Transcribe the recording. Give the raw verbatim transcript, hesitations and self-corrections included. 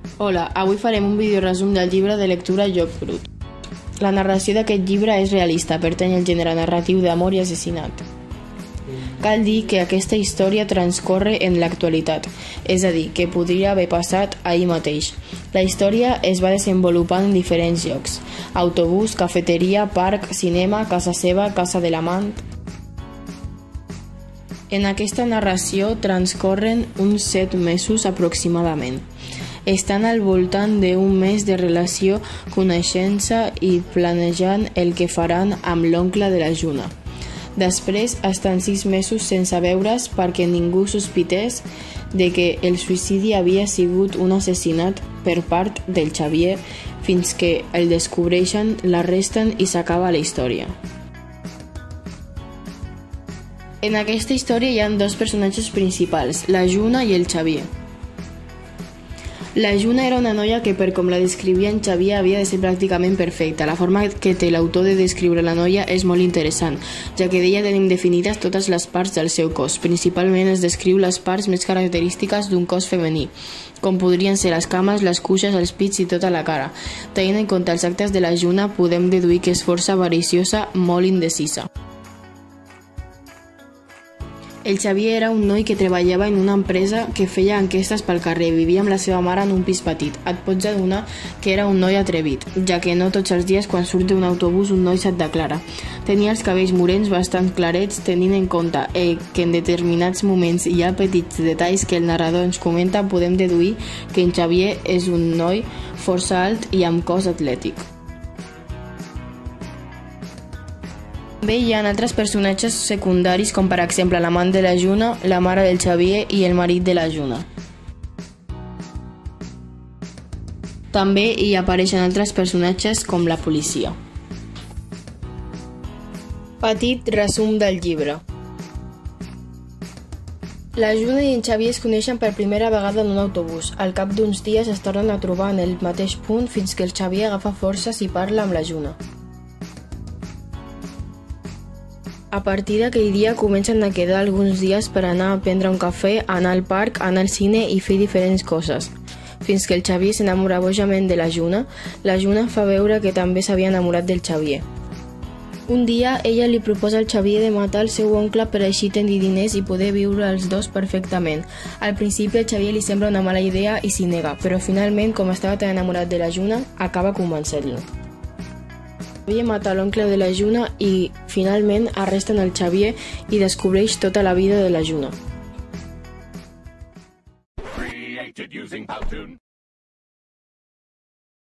Hola, avui farem un videoresum del llibre de lectura Joc Brut. La narració d'aquest llibre és realista, pertany al gènere narratiu d'amor i assassinat. Cal dir que aquesta història transcorre en l'actualitat, és a dir, que podria haver passat ahir mateix. La història es va desenvolupant en diferents llocs: autobús, cafeteria, parc, cinema, casa seva, casa de l'amant. En aquesta narració transcorren uns set mesos aproximadament. Estan al voltant d'un mes de relació, coneixença i planejant el que faran amb l'oncle de la Juna. Després estan sis mesos sense veure's perquè ningú sospités de que el suïcidi havia sigut un assassinat per part del Xavier, fins que el descobreixen, l'arresten i s'acaba la història. En aquesta història hi ha dos personatges principals, la Juna i el Xavier. La Juna era una noia que, per com la descrivia en Xavier, havia de ser pràcticament perfecta. La forma que té l'autor de descriure la noia és molt interessant, ja que d'ella tenim definides totes les parts del seu cos. Principalment es descriu les parts més característiques d'un cos femení, com podrien ser les cames, les cuixes, els pits i tota la cara. Tenint en compte els actes de la Juna, podem deduir que és força avariciosa, molt indecisa. El Xavier era un noi que treballava en una empresa que feia enquestes pel carrer. Vivia amb la seva mare en un pis petit. Et pots adonar que era un noi atrevit, ja que no tots els dies quan surt d'un autobús un noi se't declara. Tenia els cabells morens bastant clarets, tenint en compte eh, que en determinats moments hi ha petits detalls que el narrador ens comenta, podem deduir que en Xavier és un noi força alt i amb cos atlètic. També hi ha altres personatges secundaris, com per exemple l'amant de la Juna, la mare del Xavier i el marit de la Juna. També hi apareixen altres personatges com la policia. Petit resum del llibre. La Juna i en Xavier es coneixen per primera vegada en un autobús. Al cap d'uns dies es tornen a trobar en el mateix punt fins que el Xavier agafa forces i parla amb la Juna. A partir d'aquell dia comencen a quedar alguns dies per anar a prendre un cafè, anar al parc, anar al cine i fer diferents coses. Fins que el Xavier s'enamora bojament de la Juna, la Juna fa veure que també s'havia enamorat del Xavier. Un dia ella li proposa al Xavier de matar el seu oncle per així tenir diners i poder viure els dos perfectament. Al principi el Xavier li sembla una mala idea i s'hi nega, però finalment, com estava tan enamorat de la Juna, acaba convencent-lo. Xavier mata l'oncle de la Juna i, finalment, arresten el Xavier i descobreix tota la vida de la Juna.